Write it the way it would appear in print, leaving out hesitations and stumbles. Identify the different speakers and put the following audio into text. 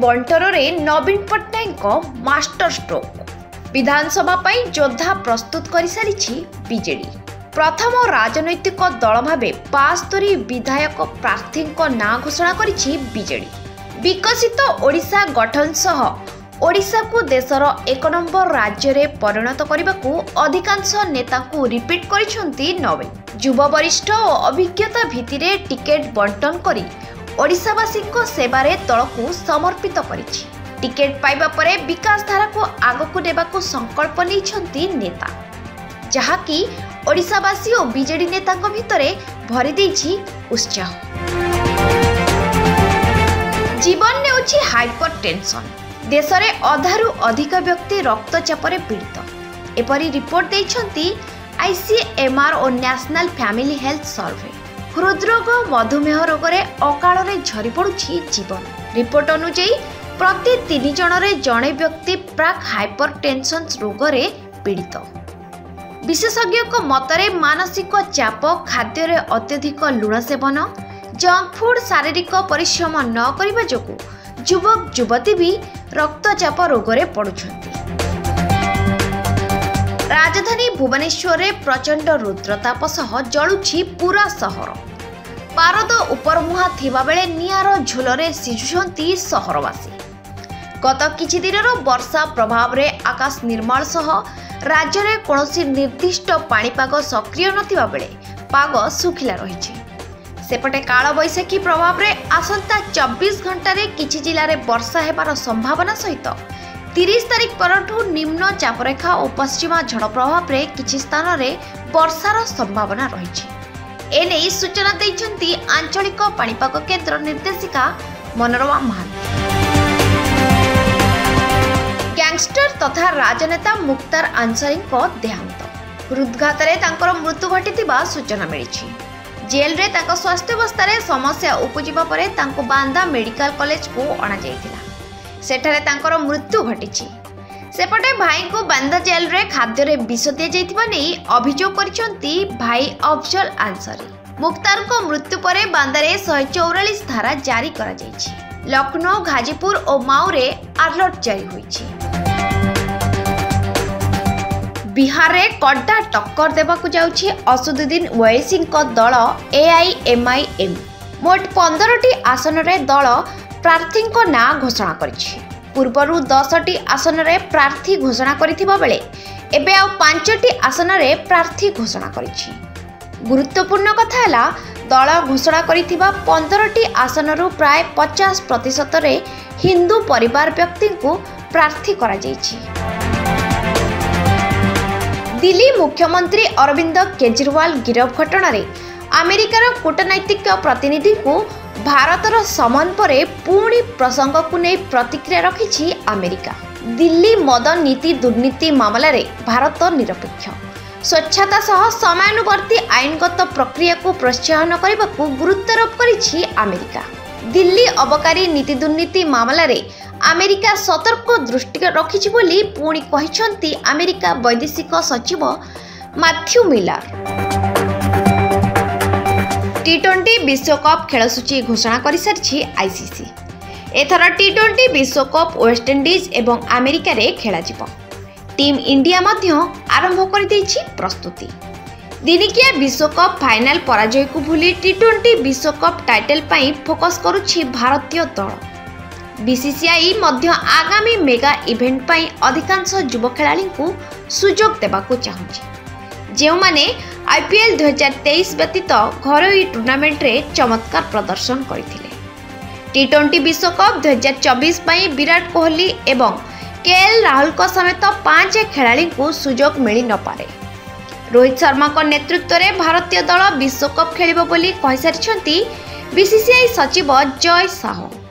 Speaker 1: बंटरे Naveen Patnaik master stroke विधानसभा योद्धा प्रस्तुत कर सारी बीजेडी प्रथम राजनैतिक दल भाव 72 विधायक प्रार्थी ना घोषणा करिछि बीजेडी। विकसित ओडिशा गठन सह ओडिशा को देशर 1 नंबर राज्य में परिणत करने को अधिकांश नेता को रिपीट करिसेंती नवीन। युव वरिष्ठ और अभिज्ञता भित्तिरे टिकेट बंटन करी ओडिशावासी सेवारे दल को समर्पित करिछि। टिकेट पाइबा परे विकास धारा को आगकू नेबाकू संकल्प नैछंती नेता, जहाँकि ओडिशावासी और बीजेडी नेता भितरे भरी देछि उत्साह। जीवन नेउछि हाइपर टेंशन। देश में अधारू अधिक व्यक्ति रक्तचाप पीड़ित एपरी रिपोर्ट देइछंती आईसीएमआर और नेशनल फैमिली हेल्थ सर्वे। हृदरोग मधुमेह रोग में अकाल झरी पड़ुछि जीवन। रिपोर्ट अनुसार प्रति 3 जन जड़े व्यक्ति प्राक हाइपर टेंशन रोग में पीड़ित। विशेषज्ञ मतरे मानसिक चाप, खाद्य अत्यधिक लुण सेवन, जंक फूड, शारीरिक परिश्रम न करने जोगु युवक युवती भी रक्तचाप रोग में पड़ुछंती। राजधानी भुवनेश्वर में प्रचंड रुद्रताप सह जलुछि पूरा सहर। पारद उपर मुहा थिबा बेले निआर झोलरे सिझुछंती सहरवासी। गत किछि दिनर वर्षा प्रभाव रे आकाश निर्मल सह राज्य में कौनसी निर्दिष्ट पाणीपाग सक्रिय नथिबा बेले पाग सुखिला रहिछि। सेपटे काल बैशाखी प्रभाव रे आसंता 24 घंटे किछि जिले में वर्षा हेबार संभावना सहित 30 तारिख परठू निम्न चापरेखा और पश्चिमा झड़ प्रभाव रे किछि स्थान रे वर्षार संभावना रहिछि। एने सूचना दैछंती आंचलिक पाणीपाग केन्द्र निर्देशिका मनोरमा महान। गैंगस्टर तथा राजनेता मुख्तार अंसारी देहांत। हृदघात मृत्यु घटिथिबा सूचना मिली। जेल रे तांको स्वास्थ्य अवस्था समस्या उपजिबा परे तांको बांदा मेडिकल कॉलेज को अणा जायतिला। सेठारे तांकर मृत्यु घटिछि। सेपटे भाई को बांदा जेल रे खाद्य रे विष दिया जायतिबा नै अभियोग करिसंती भाई अफजल अंसारी। मुख्तार को मृत्यु परे बांदारे 144 धारा जारी करा जायछि। लखनऊ, गाजीपुर और माऊ रे अलर्ट जारी होईछि। बिहार रे कड्डा टक्कर देबाकू जाउछि असदुद्दीन ओवैसी दल एआईएमआईएम। मोट 15टी आसन रे दल प्रार्थी ना घोषणा करिछि। पूर्वरु 10टी आसन रे प्रार्थी घोषणा करिथिबा बेले एबे आ 5टी आसन रे प्रार्थी घोषणा करिछि। गुरुत्वपूर्ण कथा हैला दल घोषणा करिथिबा 15टी आसन रु प्राय 50% रे हिंदू परिवार व्यक्ति को प्रार्थी करा जायछि। दिल्ली मुख्यमंत्री अरविंद केजरीवाल गिरफ घटना रे अमेरिकार कूटनैतिक प्रतिनिधि को भारतर समन परे पुणी प्रसंग को नहीं प्रतिक्रिया रखिछि अमेरिका। दिल्ली मद नीति दुर्नीति मामला रे भारत निरपेक्ष, स्वच्छता सह समानुवर्ती आईनगत प्रक्रिया को प्रोत्साहन करने को गुरुत्वारोप करिछि अमेरिका। दिल्ली अबकारी नीति दुर्नीति मामला रे अमेरिका सतर्क दृष्टि रखिछि बोली पुणी कहिसंती अमेरिका वैदेशिक सचिव मैथ्यू मिलर। टी20 विश्वकप खेलसूची घोषणा कर सारी आईसीसी। एथर टी20 विश्वकप वेस्टइंडीज एवं अमेरिका रे खेला जिवो। टीम इंडिया मध्य आरंभ कर देछि प्रस्तुति। दिनिकिया विश्वकप फाइनल पराजय को भूली टी20 विश्वकप टाइटल पई फोकस करुछि भारतीय दल। बीसीसीआई मध्य आगामी मेगा इवेंट पई अधिकांश युव खेलाड़ी को सुजोग देबाकू चाहुछि, जेउ माने आईपीएल 2023 व्यतीत घरोई टूर्नामेंट रे चमत्कार प्रदर्शन करथिले। टी20 विश्वकप 2024 पई विराट कोहली एवं केएल राहुल को समेत 5 खेलाड़ी को सुजोग मिली न पारे। रोहित शर्मा को नेतृत्व में भारतीय दल विश्वकप खेलिबो बोली कहि सारिछंती बीसीसीआई सचिव जय साहू।